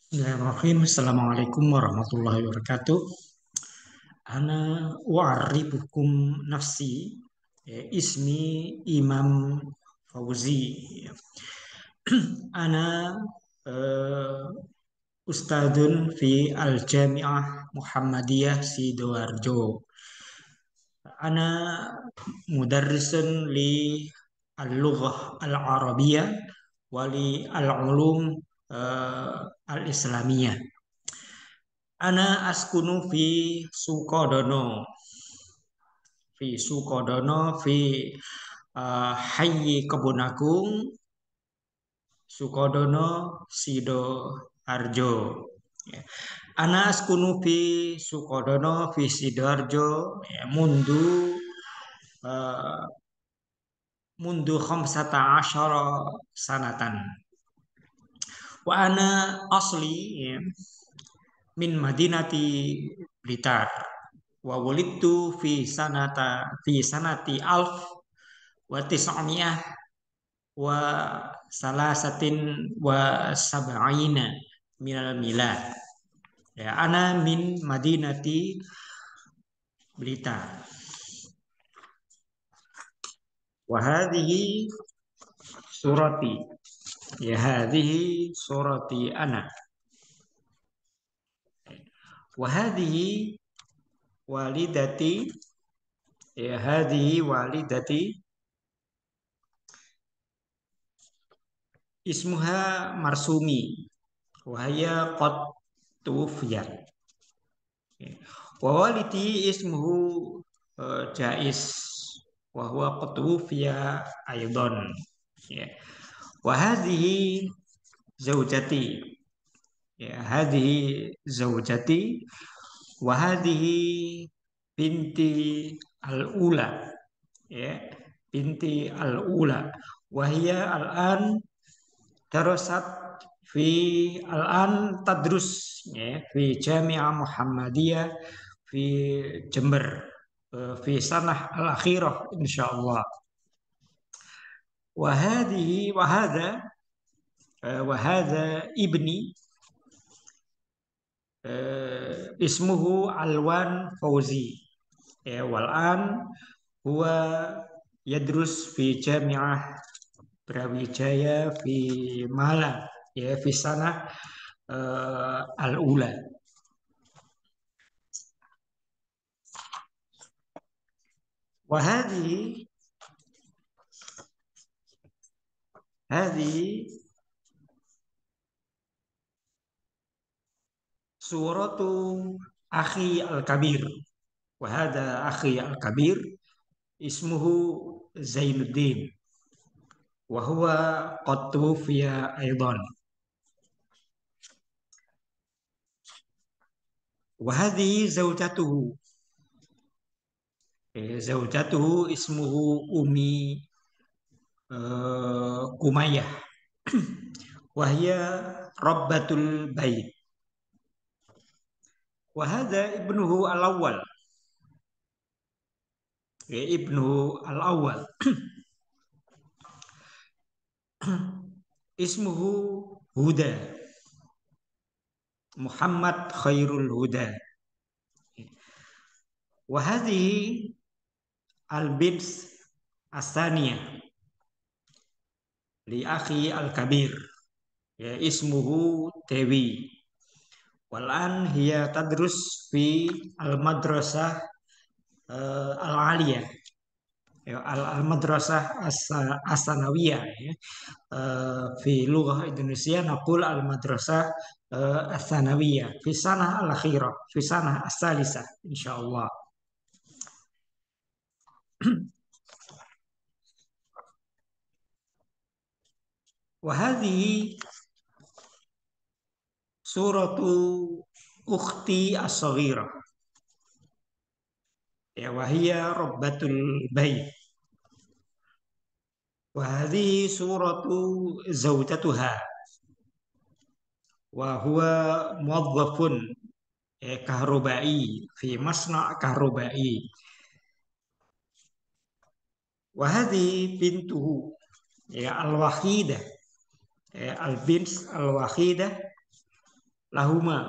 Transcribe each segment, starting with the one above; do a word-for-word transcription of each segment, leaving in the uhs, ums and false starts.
Bismillahirrahmanirrahim. Assalamualaikum warahmatullahi wabarakatuh. Ana wa'arifukum nafsi. Ya, ismi Imam Fauzi. Ana eh, Ustadun fi Al-Jami'ah Muhammadiyah Sidoarjo. Ana mudarrisun li al-lughah al-arabiyah wali al-ulum eh, al-islamiyah. Ana askunu fi Sukodono, fi Sukodono, fi uh, Hayyi Kebun Agung, Sukodono, Sidoarjo. Ya. Ana askunu fi Sukodono, fi Sidoarjo, ya, mundu uh, mundu khamsata asyara sanatan. Wa ana asli, ya, min Madinati Blitar. Wa wulidtu fi sanata fi sanati alf wa tis'amiyah wa salasatin wa sab'ina minal milad. Ya, ana min Madinati Blitar. Wa hadhihi surati. Ya hadhihi surati ana. Wa hadhihi walidati. Ya hadhihi walidati. Ismuha Marsumi. Wahaya qad tuwfiyat. Wa walidi ismuhu eh, Jais. Wa huwa qad tuwfiya aidan. Ya. Wa hadhihi zaujati. Ya, hadhihi zaujati wa hadhihi binti al-ula. Ya, binti al-ula. Wahia al-an darasat fi al-an tadrus, ya, fi Jami'ah Muhammadiyah fi Jember, eh, fi sanah al-akhirah insyaallah. Wa hadhihi wa hadha eh, wa hadha ibni, eh, ismuhu Alwan Fauzi. Ya, walan huwa yadrus fi Jami'ah Brawijaya fi Malang, ya, fi sanah eh, al-ula. Wa hadhihi hadhihi suratu akhi al-kabir. Wa hadha akhi al-kabir ismuhu Zainuddin wa huwa qad tuwfiya aidan. Wa hadhihi zaujatuhu. Eh, zaujatuhu ismuhu Umi eh, Kumayyah. Wahya Rabbatul Bait. Wa hadha ibnuhu al-awwal. Ya, ibnuhu al-awwal. Ismuhu Huda. Muhammad Khairul Huda. Wa hadhihi al-bint as-saniyah li akhi al-kabir. Ya, ismuhu Dewi. Walan hiya tadrus fi al-madrasah eh, al-aliyah. Ya, al-madrasah as- as-sanawiyah, ya. Eh, fi lughah Indonesia naqul al-madrasah eh, as-sanawiyah fi sanah al-akhirah fi sanah as-salisah insyaallah. Wa hadhihi suratu ukhti as-saghirah. Ya, wahia rabbatul bait. Wa hadhihi suratu zaujatuha wa huwa muwazzafun, ya, kahrubai fi masna' kahrubai. Wa hadhihi bintuhu, ya, al-wahidah, ya, al-bint al-wahidah lahuma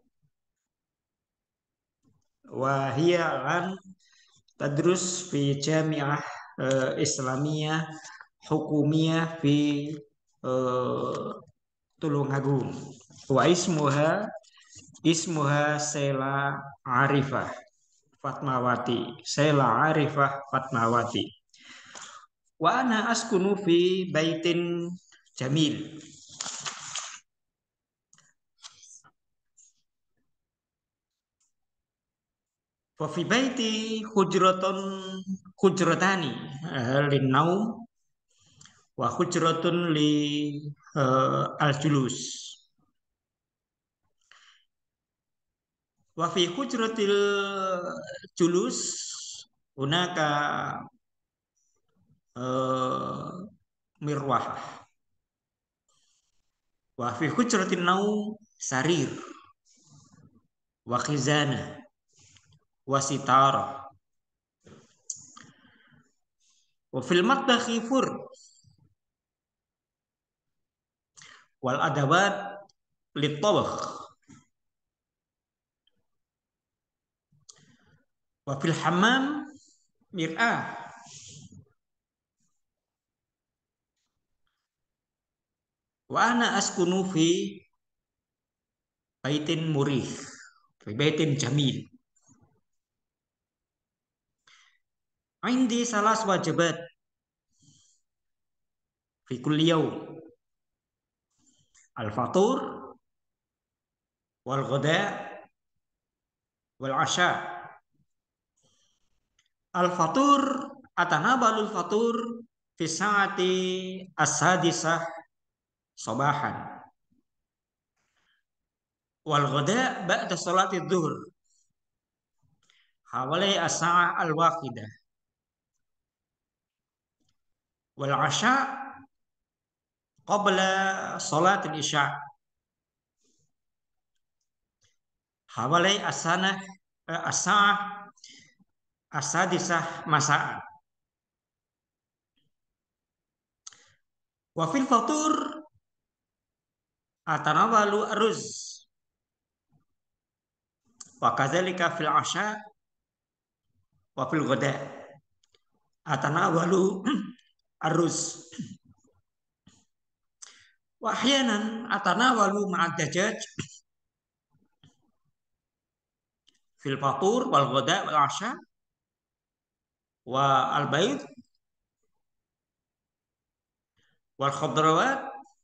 wa hiya lan tadrus fi jami'ah eh, islamiyah hukumiyah fi eh, Tulungagung. Wa ismuha ismuha Sela Arifah Fatmawati. Sela Arifah Fatmawati. Wa ana askunu fi baitin jamil. Wa fi baiti hujratun hujratani eh, lin naum wa hujratun li eh, al julus. Wa fi hujratil julus hunaka eh, mirwah wa fi hujratin naum sarir wa khizana wa sitara wa fil matbakhi fur wal adawat litabakh wa fil hammam mir'ah wa ana askunu fi baitin murih fi baitin jamil. Indi salas wajibat fi kulli yawm al-fatur wal ghada wal asha. Al-fatur atanabalul fatur fi saati as-sadisah sabahan wal ghada ba'da salati dhuhr hawalai as-sa'ah al-waqidah wal asha qabla salat al-isya hawalai as-sanah eh, as-sa'ah as-sadisah masa'an. Wa fil fatur atanawalu aruz wa kadzalika fil asha wa fil ghada atanawalu aruz wa ahyanan atanawalu ma'ad dajaj fil fatur wal ghada wal asha wa al bayd wal khadrawat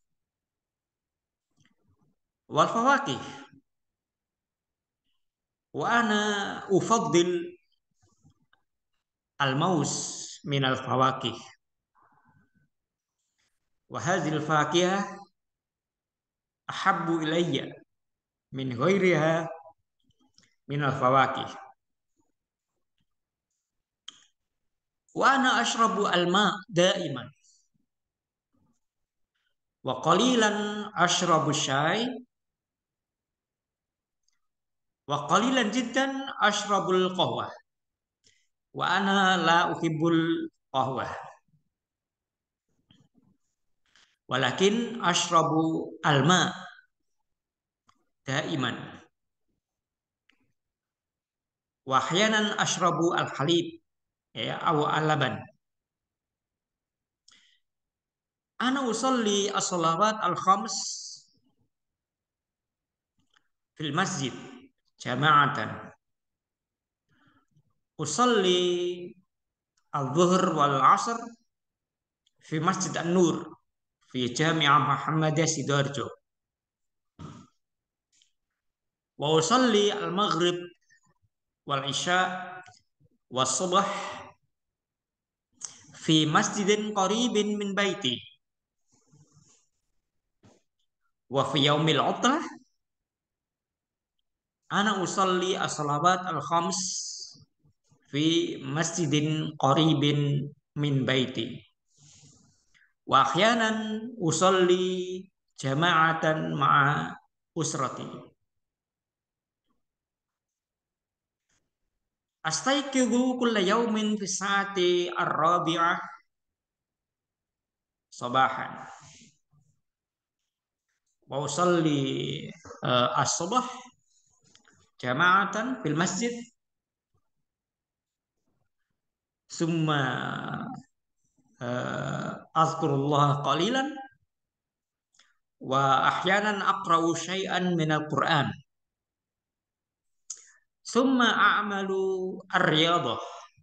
wal fawakih wa ana ufaddil al maus min al fawakih wa hadhil fakihah ahabbu ilayya min ghairiha min al fawakih wa ana ashrabu al ma daiman wa qalilan ashrabu syai wa qalilan jiddan ashrabul qahwah wa ana la uhibbul qahwah walakin ashrabu alma daiman wa ahyanan ashrabu al halib ya aw al laban. Ana usolli as-salawat al khams fil masjid jama'atan usolli al-dhuhr wal asr fi masjid an-nur fi jami'ah Muhammadiyah Sidoarjo wa usolli al-maghrib wal isya was subh fi masjidin qaribin min baiti wa fi yaumil utlah ana usolli as-salawat al khams fi masjidin qaribin min baiti wa ahyanan usolli jama'atan ma'a usrati astayqidu kulla yaumin fi saati ar-rabi'ah sabahan wa usalli eh, as-subh jama'atan fil masjid, summa eh, azkurullah qalilan wa ahyanan aqra'u syai'an minal Qur'an, summa a'malu ar-riyadah,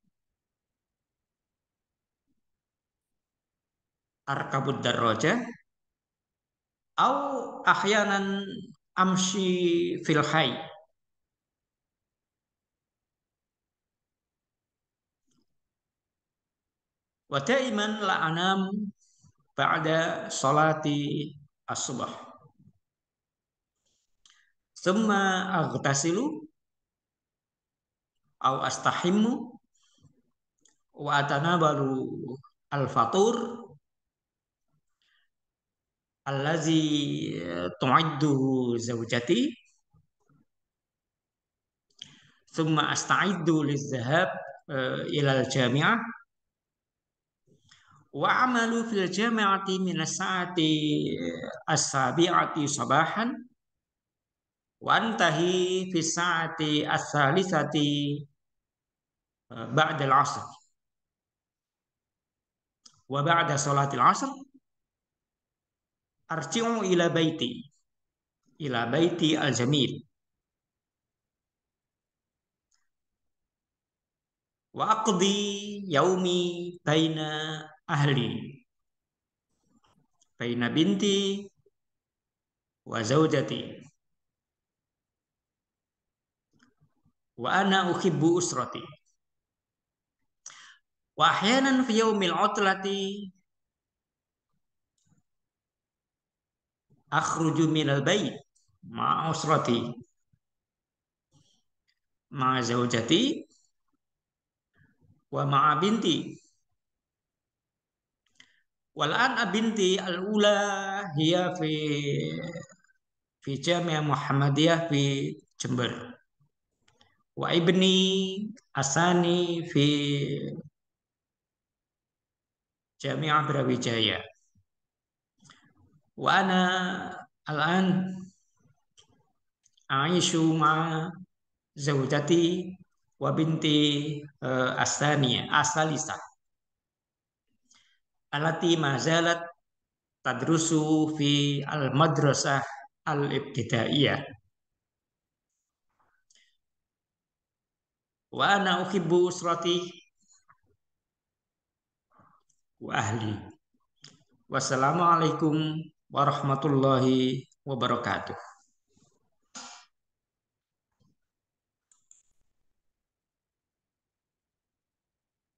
arkabud darajah, au ahyanan amshi fil hayy, wa daiman la anam ba'da salati as-subh, summa aghtasilu au astahimmu wa atanabalu al-fatur allazi tu'idduhu zawjati, thumma asta'iddu liz-zahab eh, ilal jami'ah, wa amalu fil jami'ati min as-sa'ati as-sabi'ati sabahan, wa antahi fi sa'ati as-salisati eh, ba'da al-'asr, wa ba'da salatil 'asr arji'u ila baiti ila baiti al-jamil, wa aqdi yaumi baina ahli, baina binti wa zaujati, wa ana uhibbu usrati, wa ahyanan fi yaumil utlati akhruju minal bait ma'a usrati ma'a zaujati wa ma'a binti, wal an binti al ula hiya fi fi Jami'ah Muhammadiyah fi Jember, wa ibni asani fi Jami'ah Brawijaya, wa ana al-an aisyu ma zaujati wa binti uh, asaniya asalisa alati ma zalat tadrusu fi al-madrasah al-ibtidaiyah, wa ana uhibbu usrati wa ahli. Wassalamualaikum warahmatullahi wabarakatuh.